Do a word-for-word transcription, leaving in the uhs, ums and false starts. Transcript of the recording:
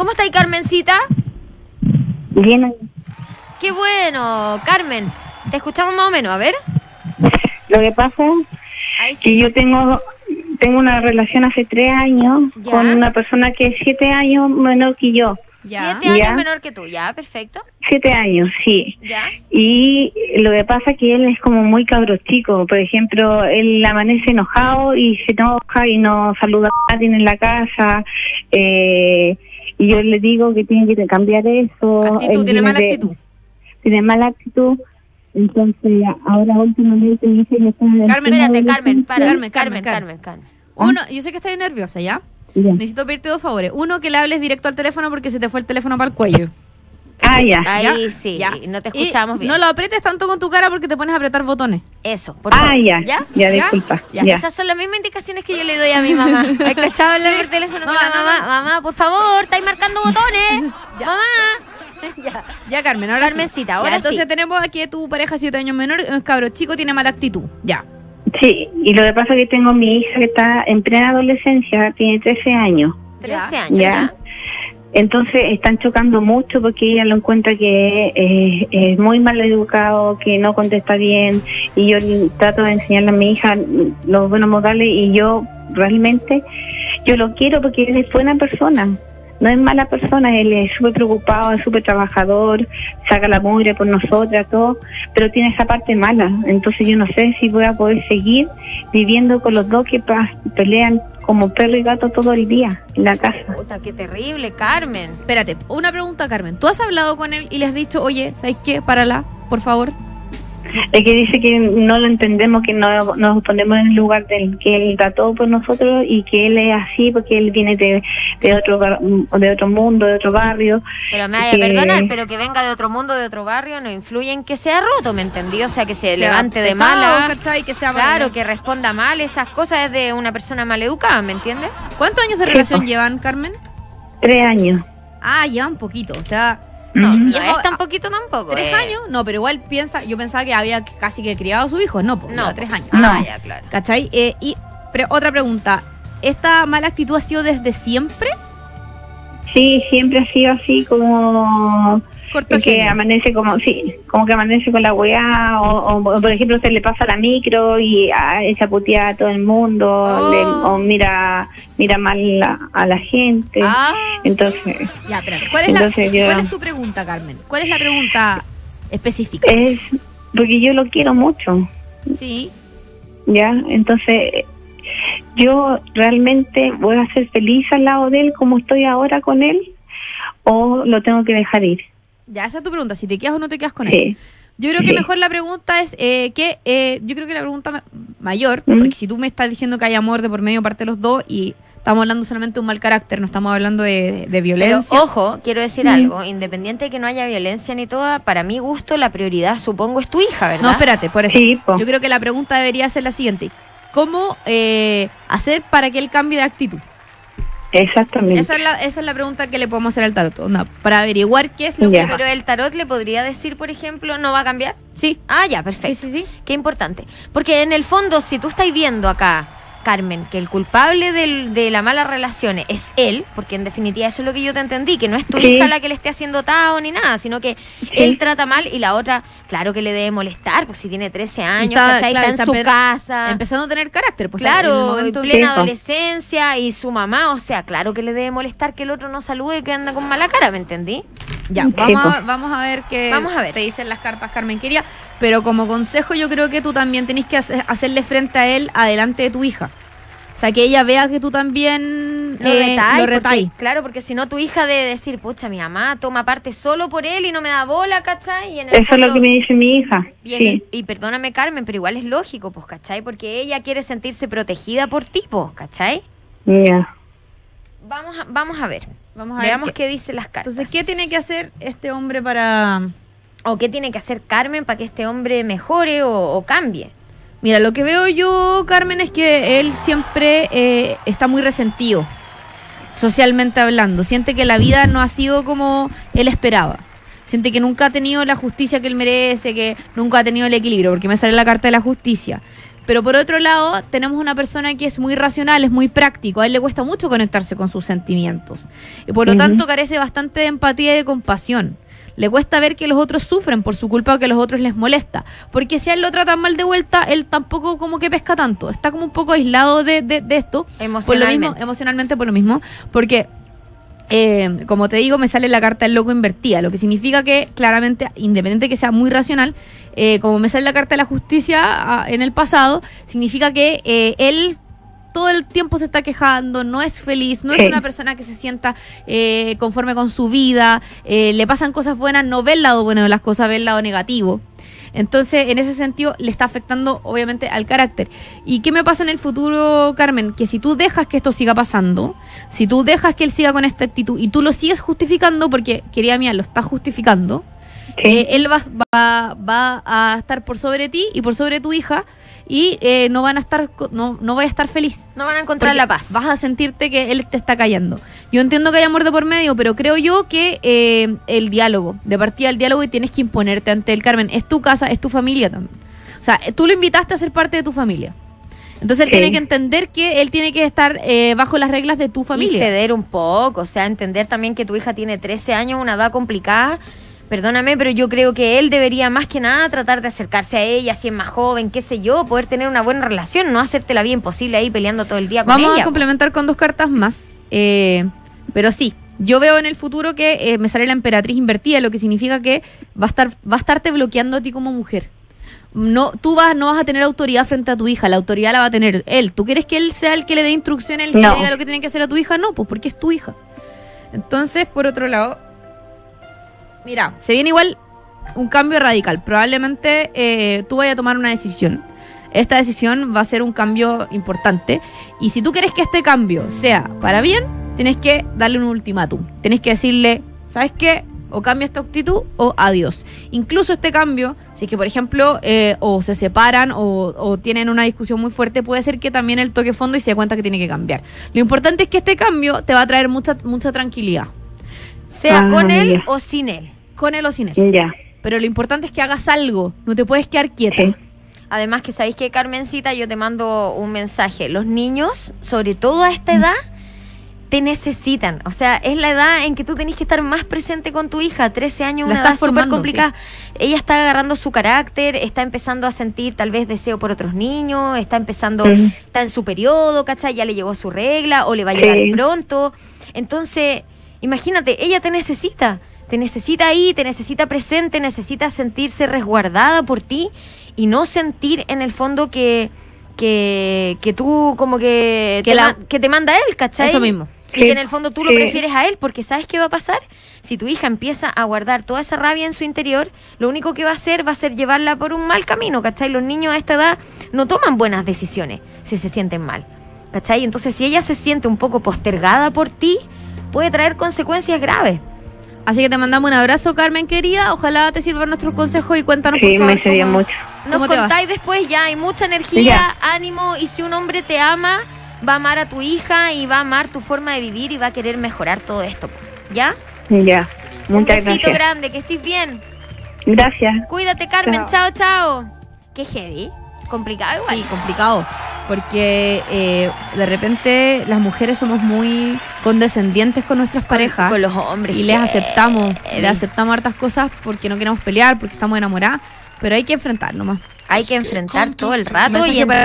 ¿Cómo está ahí, Carmencita? Bien. Qué bueno, Carmen. Te escuchamos más o menos, a ver. Lo que pasa Ahí es sí. que yo tengo tengo una relación hace tres años Ya. con una persona que es siete años menor que yo. Siete Ya. años menor que tú, ya, perfecto. Siete años, sí. Ya. Y lo que pasa es que él es como muy cabro chico. Por ejemplo, él amanece enojado y se enoja y no saluda a nadie en la casa. Eh, y yo le digo que tiene que cambiar eso. Actitud, Él tiene viene mala de- actitud. Tiene mala actitud. Entonces, ahora últimamente me dice que está... en Carmen, plena Espérate, Carmen, para. Carmen, Carmen, Carmen, Carmen, Carmen. Uno, yo sé que estás nerviosa, ¿ya? Ya. Necesito pedirte dos favores. Uno, que le hables directo al teléfono porque se te fue el teléfono para el cuello. Ah, ya. Ahí ¿Ya? sí, Ya. no te Y escuchamos bien. no lo apretes tanto con tu cara porque te pones a apretar botones. Eso, por favor. Ah, ya. ¿Ya? Ya, disculpa. Ya. Ya. Esas son las mismas indicaciones que yo le doy a mi mamá. ¿Has cachado hablar por teléfono con Mamá, la mamá? no, no. Mamá, por favor, estáis marcando botones. Mamá. Ya. Ya, Carmen, ahora Carmencita, sí. ahora Ya, entonces sí. tenemos aquí a tu pareja siete años menor, es cabro chico, tiene mala actitud. Ya. Sí, y lo que pasa es que tengo mi hija que está en plena adolescencia, tiene trece años. trece Ya. años. Ya. ¿Ya? Entonces están chocando mucho porque ella lo encuentra que es, es muy mal educado, que no contesta bien, y yo trato de enseñarle a mi hija los buenos modales, y yo realmente, yo lo quiero porque él es buena persona, no es mala persona, él es súper preocupado, es súper trabajador, saca la mugre por nosotras, todo, pero tiene esa parte mala. Entonces yo no sé si voy a poder seguir viviendo con los dos que pa- pelean como perro y gato todo el día en la casa. Puta, qué terrible, Carmen. Espérate, una pregunta, Carmen. ¿Tú has hablado con él y le has dicho, oye, ¿sabes qué? Párala, por favor? Es que dice que no lo entendemos, que no nos ponemos en el lugar del que él da todo por nosotros y que él es así porque él viene de, de otro bar- de otro mundo, de otro barrio. Pero me vaya que- a perdonar, pero que venga de otro mundo, de otro barrio, no influye en que sea roto, ¿me entendí? O sea, que se Sea levante de pesado, mala. ¿cachai? Que sea Claro, mal- que responda mal, esas cosas es de una persona maleducada, ¿me entiendes? ¿Cuántos años de Sí, relación pues. llevan, Carmen? Tres años. Ah, llevan poquito, o sea... No, Ujú. no Hijo, es tan poquito tampoco. ¿Tres eh. años? No, pero igual piensa, yo pensaba que había casi que criado a su hijo, no, pues No, lleva tres años. Ah, No. ya, claro. ¿Cachai? Eh, y pre- otra pregunta, ¿esta mala actitud ha sido desde siempre? Sí, siempre ha sido así como Corto que genio. amanece como, sí, como que amanece con la weá, o, o, por ejemplo se le pasa la micro y ah, echa puteada a todo el mundo, Oh. le- o mira mira mal la- a la gente. Ah, Entonces, Ya, espérate. ¿Cuál es, la, Entonces yo- ¿Cuál es tu pregunta, Carmen? ¿Cuál es la pregunta específica? es porque yo lo quiero mucho. Sí. Ya, entonces yo realmente voy a ser feliz al lado de él como estoy ahora con él, o lo tengo que dejar ir. Ya, esa es tu pregunta, si te quedas o no te quedas con él. Sí. Yo creo que Sí. mejor la pregunta es eh, que, eh, yo creo que la pregunta ma- mayor, ¿Mm? porque si tú me estás diciendo que hay amor de por medio parte de los dos y estamos hablando solamente de un mal carácter, no estamos hablando de, de pero violencia. ojo, quiero decir Mm. algo, independiente de que no haya violencia ni toda, para mi gusto la prioridad supongo es tu hija, ¿verdad? No, espérate, por eso. Sí, po. Yo creo que la pregunta debería ser la siguiente. ¿Cómo eh, hacer para que él cambie de actitud? Exactamente. Esa es, la, esa es la pregunta que le podemos hacer al tarot. Onda, para averiguar qué es lo Ya. que Pero pasa. el tarot le podría decir, por ejemplo, ¿no va a cambiar? Sí. Ah, ya, perfecto. Sí, sí, sí. Qué importante. Porque en el fondo, si tú estás viendo acá, Carmen, que el culpable del- de la mala relación es él, porque en definitiva eso es lo que yo te entendí, que no es tu Sí. hija la que le esté haciendo tao ni nada, sino que él trata mal y la otra, claro que le debe molestar, porque si tiene trece años, está, ¿cachai? claro, está en está su pe- casa. Empezando a tener carácter. Pues está en el Claro, en momento plena Sí. adolescencia y su mamá, o sea, claro que le debe molestar que el otro no salude y que anda con mala cara, ¿me entendí? Ya, Sí, vamos, a, pues. vamos a ver qué Vamos a ver. te dicen las cartas, Carmen quería. Pero como consejo, yo creo que tú también tenés que hacer- hacerle frente a él adelante de tu hija. O sea, que ella vea que tú también Lo eh, retáis, lo porque- retáis. claro, porque si no tu hija debe decir, pucha, mi mamá toma parte solo por él y no me da bola, ¿cachai? Y en el Eso es lo fondo- que me dice mi hija. y, en Sí. el- y perdóname, Carmen, pero igual es lógico, pues, ¿cachai? Porque ella quiere sentirse protegida por ti, pues, ¿cachai? Ya. Vamos a, vamos a ver. Vamos a ver Veamos qué- qué dicen las cartas. Entonces, ¿qué tiene que hacer este hombre para...? ¿O qué tiene que hacer Carmen para que este hombre mejore o, o cambie? Mira, lo que veo yo, Carmen, es que él siempre eh, está muy resentido, socialmente hablando. Siente que la vida no ha sido como él esperaba. Siente que nunca ha tenido la justicia que él merece, que nunca ha tenido el equilibrio, porque me sale la carta de la justicia. Pero por otro lado, tenemos una persona que es muy racional, es muy práctico. A él le cuesta mucho conectarse con sus sentimientos. Y por lo uh-huh. tanto carece bastante de empatía y de compasión. Le cuesta ver que los otros sufren por su culpa o que a los otros les molesta. Porque si a él lo tratan mal de vuelta, él tampoco como que pesca tanto. Está como un poco aislado de, de, de esto. Emocionalmente. Por lo mismo, emocionalmente por lo mismo. Porque, eh, como te digo, me sale la carta del loco invertida. Lo que significa que, claramente, independiente que sea muy racional, eh, como me sale la carta de la justicia a, en el pasado, significa que eh, él... todo el tiempo se está quejando, no es feliz, no es una persona que se sienta eh, conforme con su vida, eh, le pasan cosas buenas, no ve el lado bueno de las cosas, ve el lado negativo. Entonces, en ese sentido, le está afectando, obviamente, al carácter. ¿Y qué me pasa en el futuro, Carmen? Que si tú dejas que esto siga pasando, si tú dejas que él siga con esta actitud y tú lo sigues justificando, porque, querida mía, lo estás justificando, sí. eh, él va, va, va a estar por sobre ti y por sobre tu hija, y eh, no van a estar no no voy a estar feliz, no van a encontrar la paz, vas a sentirte que él te está callando. Yo entiendo que hay amor de por medio, pero creo yo que eh, el diálogo, de partida el diálogo, y tienes que imponerte ante él, Carmen. Es tu casa, es tu familia también, o sea, tú lo invitaste a ser parte de tu familia, entonces él sí. tiene que entender que él tiene que estar eh, bajo las reglas de tu familia y ceder un poco, o sea, entender también que tu hija tiene trece años, una edad complicada. Perdóname, pero yo creo que él debería más que nada tratar de acercarse a ella, si es más joven, qué sé yo, poder tener una buena relación, no hacerte la vida imposible ahí peleando todo el día con Vamos ella. Vamos a complementar con dos cartas más, eh, pero sí, yo veo en el futuro que eh, me sale la emperatriz invertida, lo que significa que va a estar, va a estarte bloqueando a ti como mujer. No, tú vas, no vas a tener autoridad frente a tu hija, la autoridad la va a tener él. ¿Tú quieres que él sea el que le dé instrucciones, el que no. le diga lo que tiene que hacer a tu hija? No, pues porque es tu hija. Entonces, por otro lado, mira, se viene igual un cambio radical. Probablemente eh, tú vayas a tomar una decisión. Esta decisión va a ser un cambio importante. Y si tú quieres que este cambio sea para bien, tienes que darle un ultimátum. Tienes que decirle, ¿sabes qué? O cambia esta actitud o adiós. Incluso este cambio, si es que por ejemplo eh, o se separan o, o tienen una discusión muy fuerte, puede ser que también él toque fondo y se dé cuenta que tiene que cambiar. Lo importante es que este cambio te va a traer mucha, mucha tranquilidad. Sea ah, con él ya. o sin él. Con él o sin él. Ya. Pero lo importante es que hagas algo. No te puedes quedar quieta. Sí. Además que sabéis que, Carmencita, yo te mando un mensaje. Los niños, sobre todo a esta edad, te necesitan. O sea, es la edad en que tú tenés que estar más presente con tu hija. trece años, La una estás edad súper formando, complicada. Sí. Ella está agarrando su carácter, está empezando a sentir tal vez deseo por otros niños, está empezando, sí. está en su periodo, ¿cachai? Ya le llegó su regla o le va a llegar sí. pronto. Entonces, imagínate, ella te necesita. Te necesita ahí, te necesita presente, necesita sentirse resguardada por ti y no sentir en el fondo que, que, que tú como que, que, te, la, ma que te manda él, ¿cachai? Eso mismo. Y sí, que en el fondo tú sí. lo prefieres a él, porque ¿sabes qué va a pasar? Si tu hija empieza a guardar toda esa rabia en su interior, lo único que va a hacer va a ser llevarla por un mal camino, ¿cachai? Los niños a esta edad no toman buenas decisiones si se sienten mal, ¿cachai? Entonces si ella se siente un poco postergada por ti, puede traer consecuencias graves. Así que te mandamos un abrazo, Carmen, querida. Ojalá te sirvan nuestros consejos y cuéntanos, sí, por favor. Sí, me sería mucho. Nos contáis después, ya hay mucha energía, ya. ánimo, y si un hombre te ama, va a amar a tu hija y va a amar tu forma de vivir y va a querer mejorar todo esto, ¿ya? Ya, muchas un besito gracias. grande, que estés bien. Gracias. Cuídate, Carmen, chao, chao. chao. Qué heavy, complicado igual. Sí, complicado, porque eh, de repente las mujeres somos muy condescendientes con nuestras parejas, con los hombres, y les aceptamos, les aceptamos hartas cosas porque no queremos pelear, porque estamos enamoradas, pero hay que enfrentar nomás. Hay que enfrentar todo el rato y